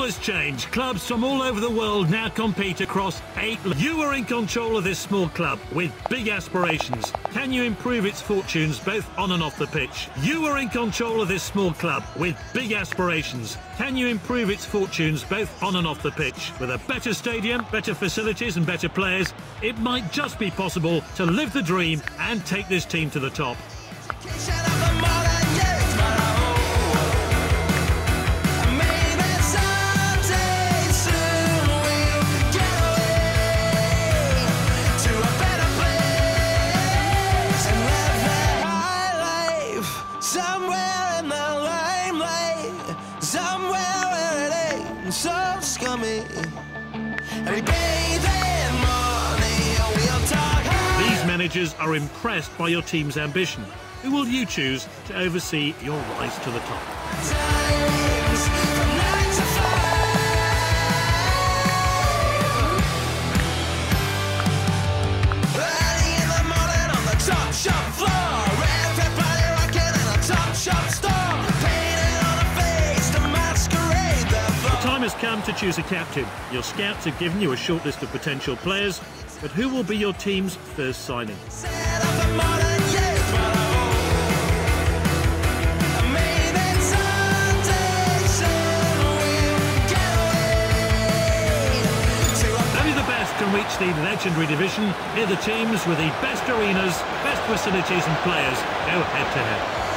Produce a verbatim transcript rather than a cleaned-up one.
has changed. Clubs from all over the world now compete across eight. You are in control of this small club with big aspirations. Can you improve its fortunes both on and off the pitch? You are in control of this small club with big aspirations. Can you improve its fortunes both on and off the pitch? With a better stadium, better facilities and better players, it might just be possible to live the dream and take this team to the top. So scummy. And we pay them money, we'll talk high. These managers are impressed by your team's ambition. Who will you choose to oversee your rise to the top? Times from nine to five. Early in the morning on the top shop floor. Everybody rocking in a top shop store. Painted on a face to masquerade the floor. The time has come to choose a captain. Your scouts have given you a short list of potential players, but who will be your team's first signing? Set up a modern youth, but oh, maybe someday soon we'll get away to a Only the best can reach the legendary division. Here the teams with the best arenas, best facilities and players go head to head.